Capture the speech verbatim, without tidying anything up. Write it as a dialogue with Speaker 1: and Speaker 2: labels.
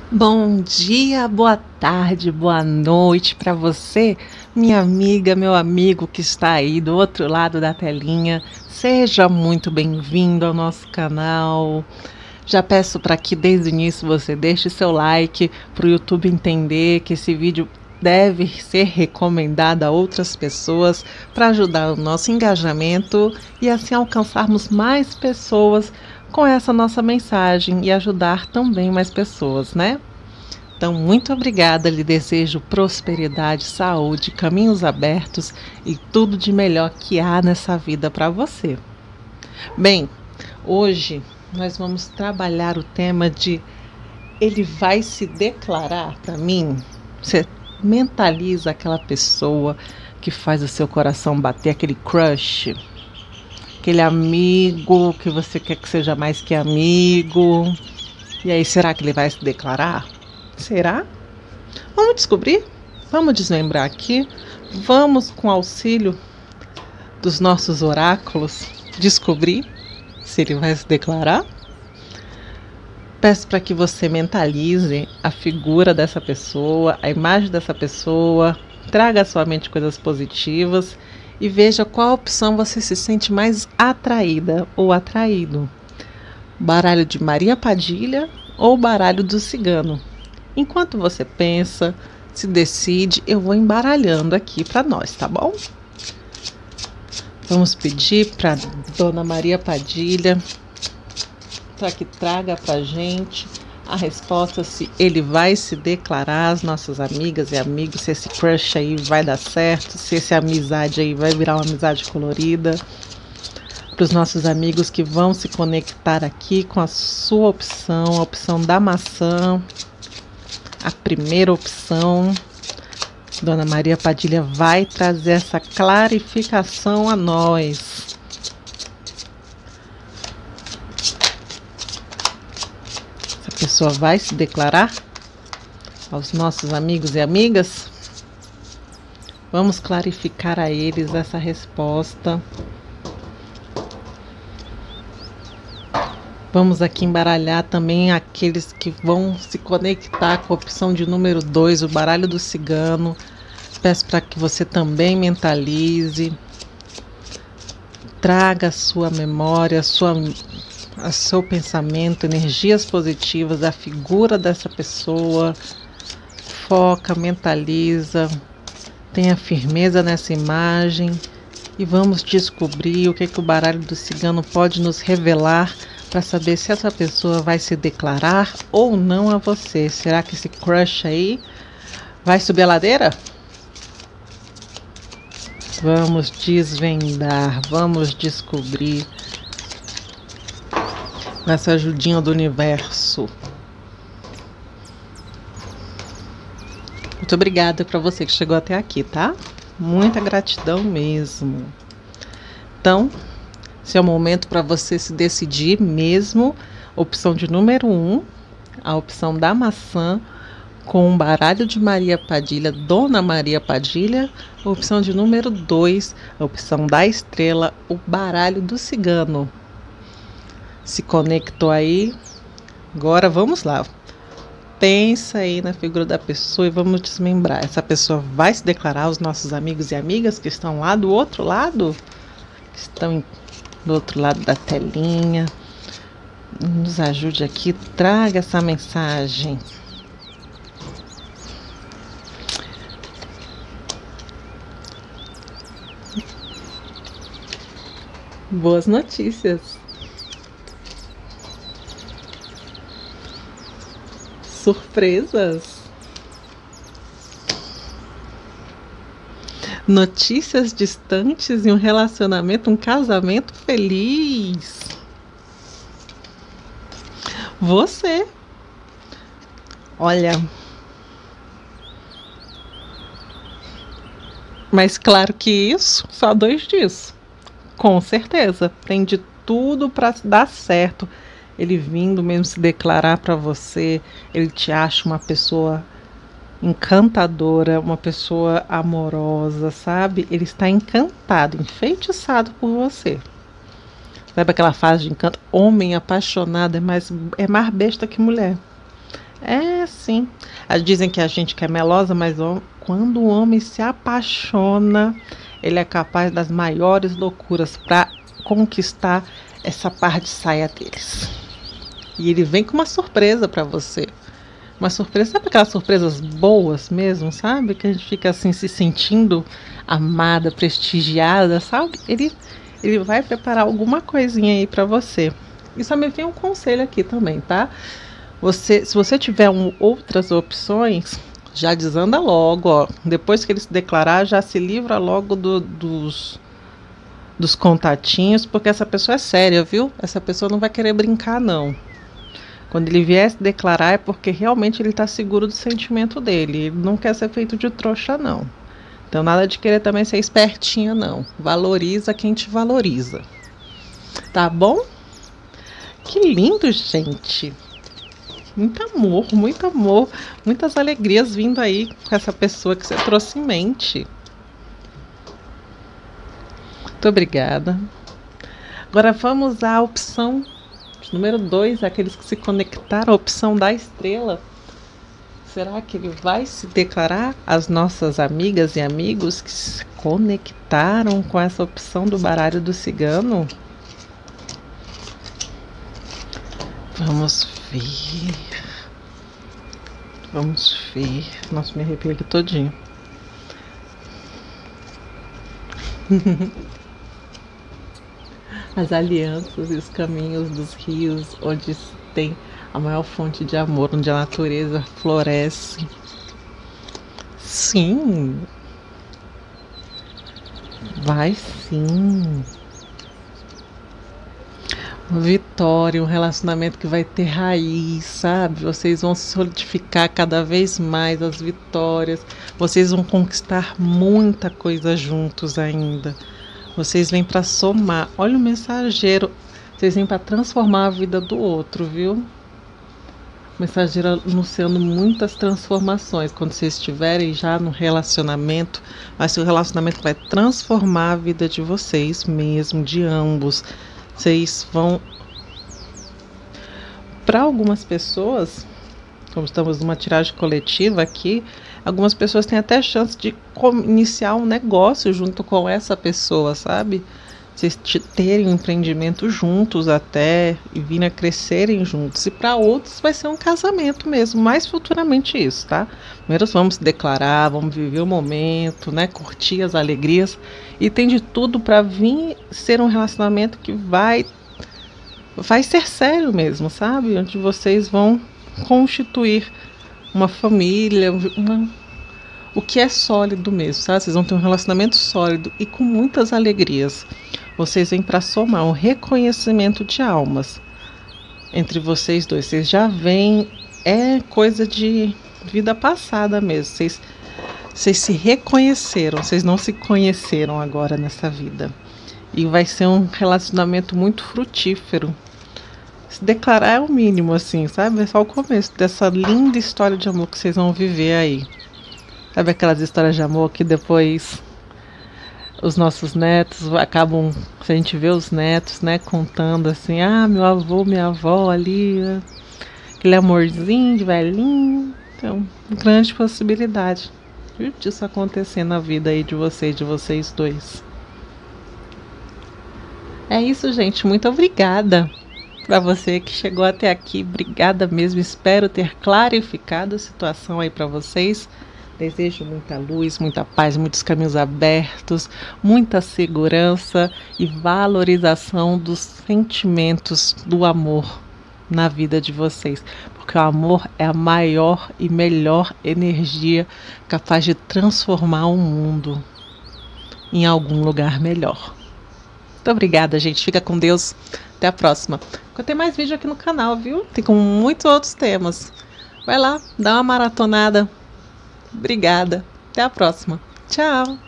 Speaker 1: Bom dia, boa tarde, boa noite para você, minha amiga, meu amigo que está aí do outro lado da telinha. Seja muito bem-vindo ao nosso canal. Já peço para que desde o início você deixe seu like para o YouTube entender que esse vídeo deve ser recomendado a outras pessoas para ajudar o nosso engajamento e assim alcançarmos mais pessoas com essa nossa mensagem e ajudar também mais pessoas, né? Então, muito obrigada, lhe desejo prosperidade, saúde, caminhos abertos e tudo de melhor que há nessa vida para você. Bem, hoje nós vamos trabalhar o tema de ele vai se declarar para mim. Você mentaliza aquela pessoa que faz o seu coração bater, aquele crush, aquele amigo que você quer que seja mais que amigo. E aí, será que ele vai se declarar? Será? Vamos descobrir? Vamos desmembrar aqui. Vamos, com auxílio dos nossos oráculos, descobrir se ele vai se declarar. Peço para que você mentalize a figura dessa pessoa, a imagem dessa pessoa, traga à sua mente coisas positivas e veja qual opção você se sente mais atraída ou atraído. Baralho de Maria Padilha ou baralho do cigano? Enquanto você pensa, se decide, eu vou embaralhando aqui para nós, tá bom? Vamos pedir para Dona Maria Padilha para que traga para gente a resposta se ele vai se declarar às nossas amigas e amigos, se esse crush aí vai dar certo, se essa amizade aí vai virar uma amizade colorida. Para os nossos amigos que vão se conectar aqui com a sua opção, a opção da maçã. A primeira opção, Dona Maria Padilha vai trazer essa clarificação a nós. Essa pessoa vai se declarar aos nossos amigos e amigas? Vamos clarificar a eles essa resposta. Vamos aqui embaralhar também aqueles que vão se conectar com a opção de número dois, o baralho do cigano. Peço para que você também mentalize. Traga a sua memória, a sua, a seu pensamento, energias positivas da figura dessa pessoa. Foca, mentaliza, tenha firmeza nessa imagem. E vamos descobrir o que, que o baralho do cigano pode nos revelar para saber se essa pessoa vai se declarar ou não a você. Será que esse crush aí vai subir a ladeira? Vamos desvendar, vamos descobrir nessa ajudinha do universo. Muito obrigada para você que chegou até aqui, tá? Muita gratidão mesmo. Então, esse é o momento para você se decidir mesmo. Opção de número um, a opção da maçã com o baralho de Maria Padilha, Dona Maria Padilha. Opção de número dois, a opção da estrela, o baralho do cigano. Se conectou aí? Agora vamos lá. Pensa aí na figura da pessoa e vamos desmembrar. Essa pessoa vai se declarar aos nossos amigos e amigas que estão lá do outro lado? Que estão em do outro lado da telinha. Nos ajude aqui, traga essa mensagem. Boas notícias. Surpresas. Notícias distantes e um relacionamento, um casamento feliz. Você. Olha. Mas claro que isso, só dois dias. Com certeza. Tem de tudo para dar certo. Ele vindo mesmo se declarar para você. Ele te acha uma pessoa encantadora, uma pessoa amorosa, sabe? Ele está encantado, enfeitiçado por você. Sabe aquela fase de encanto? Homem apaixonado é mais, é mais besta que mulher. É, sim. Ah, dizem que a gente que é melosa, mas o- quando o homem se apaixona, ele é capaz das maiores loucuras para conquistar essa parte de saia deles. E ele vem com uma surpresa para você. Uma surpresa, sabe aquelas surpresas boas mesmo, sabe? Que a gente fica assim se sentindo amada, prestigiada, sabe? Ele, ele vai preparar alguma coisinha aí para você. E só me vem um conselho aqui também, tá? Você, se você tiver um- outras opções, já desanda logo, ó. Depois que ele se declarar, já se livra logo do- dos, dos contatinhos, porque essa pessoa é séria, viu? Essa pessoa não vai querer brincar, não. Quando ele vier se declarar é porque realmente ele está seguro do sentimento dele. Ele não quer ser feito de trouxa, não. Então nada de querer também ser espertinha, não. Valoriza quem te valoriza. Tá bom? Que lindo, gente. Muito amor, muito amor, muitas alegrias vindo aí com essa pessoa que você trouxe em mente. Muito obrigada. Agora vamos à opção número dois, aqueles que se conectaram, a opção da estrela. Será que ele vai se declarar às nossas amigas e amigos que se conectaram com essa opção do baralho do cigano? Vamos ver. Vamos ver. Nossa, me arrepiei aqui todinho. As alianças e os caminhos dos rios, onde tem a maior fonte de amor, onde a natureza floresce. Sim, vai sim. Uma vitória, um relacionamento que vai ter raiz, sabe? Vocês vão solidificar cada vez mais as vitórias. Vocês vão conquistar muita coisa juntos ainda. Vocês vêm para somar. Olha o mensageiro. Vocês vêm para transformar a vida do outro, viu? O mensageiro anunciando muitas transformações. Quando vocês estiverem já no relacionamento, mas o relacionamento vai transformar a vida de vocês mesmo, de ambos. Vocês vão. Para algumas pessoas, como estamos numa tiragem coletiva aqui, algumas pessoas têm até chance de iniciar um negócio junto com essa pessoa, sabe? Vocês terem um empreendimento juntos até e virem a crescerem juntos. E para outros vai ser um casamento mesmo, mais futuramente isso, tá? Primeiro vamos declarar, vamos viver o momento, né? Curtir as alegrias. E tem de tudo para vir ser um relacionamento que vai, vai ser sério mesmo, sabe? Onde vocês vão constituir uma família, uma, o que é sólido mesmo, sabe? Vocês vão ter um relacionamento sólido e com muitas alegrias. Vocês vêm para somar um reconhecimento de almas entre vocês dois. Vocês já vêm, é coisa de vida passada mesmo. Vocês, vocês se reconheceram, vocês não se conheceram agora nessa vida. E vai ser um relacionamento muito frutífero. Se declarar é o mínimo, assim, sabe? É só o começo dessa linda história de amor que vocês vão viver aí. Sabe aquelas histórias de amor que depois os nossos netos acabam, se a gente vê os netos, né, contando assim, ah, meu avô, minha avó ali, aquele amorzinho de velhinho. Então, grande possibilidade disso acontecer na vida aí de vocês, de vocês dois. É isso, gente. Muito obrigada para você que chegou até aqui. Obrigada mesmo. Espero ter clarificado a situação aí para vocês. Desejo muita luz, muita paz, muitos caminhos abertos, muita segurança e valorização dos sentimentos do amor na vida de vocês. Porque o amor é a maior e melhor energia capaz de transformar o mundo em algum lugar melhor. Muito obrigada, gente. Fica com Deus. Até a próxima. Tem mais vídeo aqui no canal, viu? Tem com muitos outros temas. Vai lá, dá uma maratonada. Obrigada. Até a próxima. Tchau.